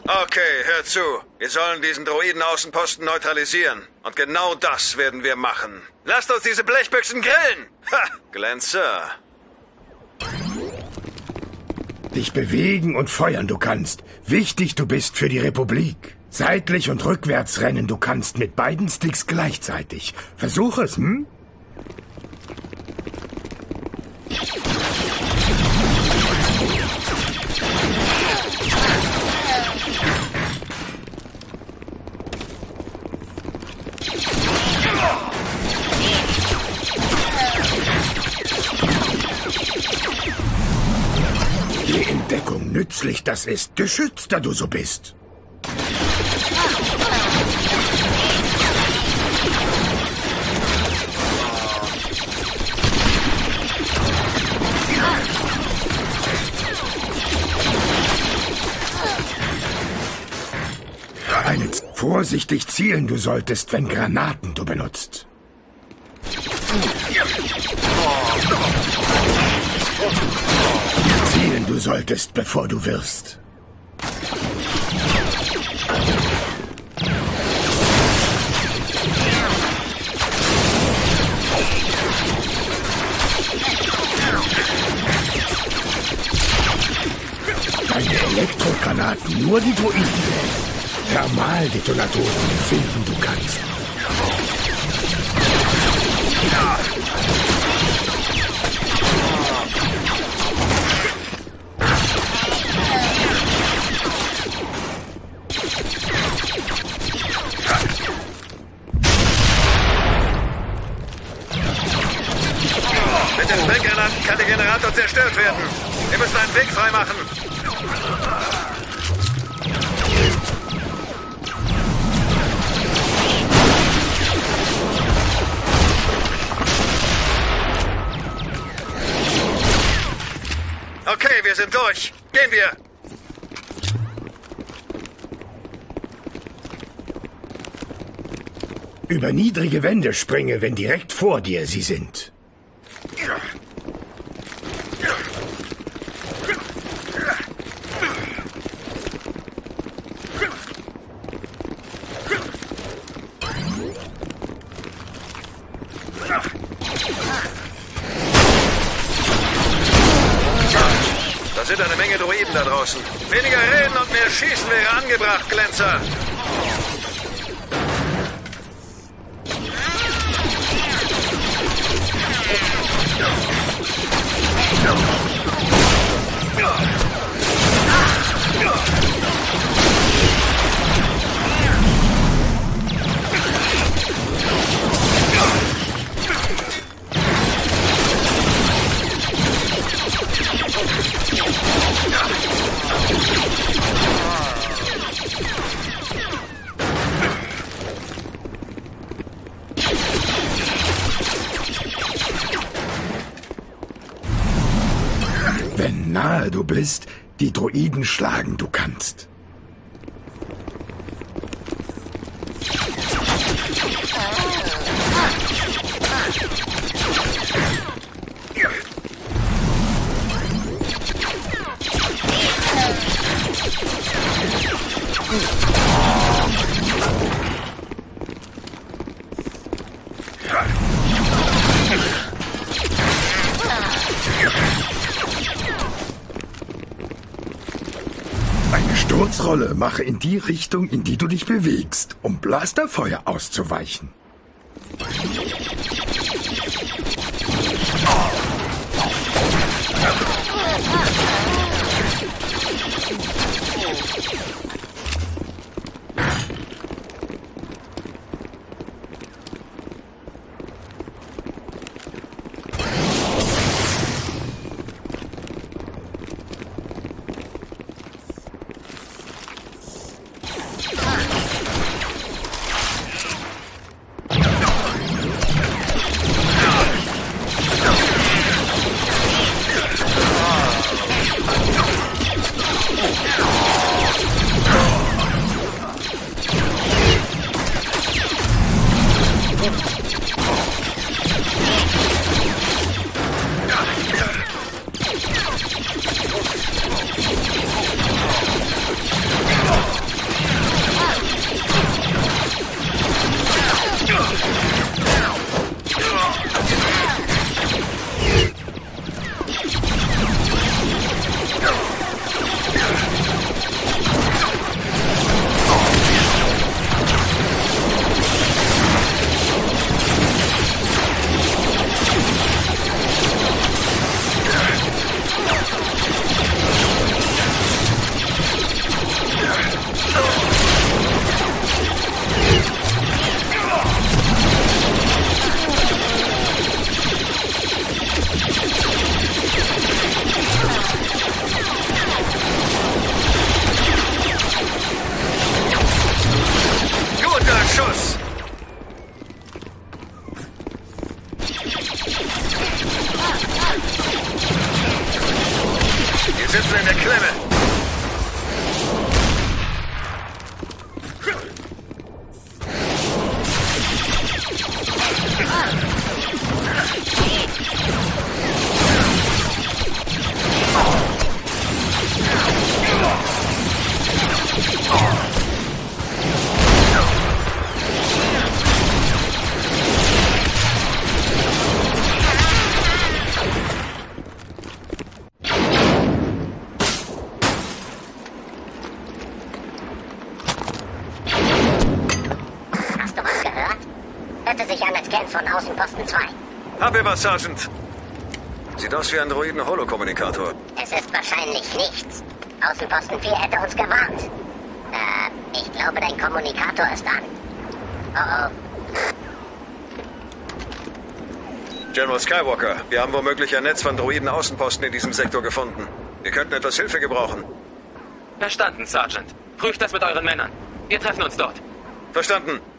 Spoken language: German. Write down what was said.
Okay, hör zu. Wir sollen diesen Droiden-Außenposten neutralisieren. Und genau das werden wir machen. Lasst uns diese Blechbüchsen grillen! Ha! Glänzer. Dich bewegen und feuern du kannst. Wichtig du bist für die Republik. Seitlich und rückwärts rennen du kannst mit beiden Sticks gleichzeitig. Versuch es, hm? Je in Deckung nützlich das ist, geschützter du so bist. Vorsichtig zielen du solltest, wenn Granaten du benutzt. Zielen du solltest, bevor du wirfst. Deine Elektrogranaten nur die Droiden. Thermaldetonatoren finden du kannst. Mit den Sprenggranaten kann der Generator zerstört werden. Wir müssen einen Weg freimachen. Okay, wir sind durch. Gehen wir. Über niedrige Wände springe, wenn direkt vor dir sie sind. Da sind eine Menge Droiden da draußen. Weniger reden und mehr schießen wäre angebracht, Glänzer. Wenn nahe du bist, die Droiden schlagen du kannst. Eine Sturzrolle mache in die Richtung, in die du dich bewegst, um Blasterfeuer auszuweichen. in der Klemme. Hast du was gehört? Hörte sich an, als käme es von Außenposten 2. Hab ihr was, Sergeant. Sieht aus wie ein Droiden-Holokommunikator. Es ist wahrscheinlich nichts. Außenposten 4 hätte uns gewarnt. Ich glaube, dein Kommunikator ist an. Oh oh. General Skywalker, wir haben womöglich ein Netz von Droiden-Außenposten in diesem Sektor gefunden. Wir könnten etwas Hilfe gebrauchen. Verstanden, Sergeant. Prüft das mit euren Männern. Wir treffen uns dort. Verstanden.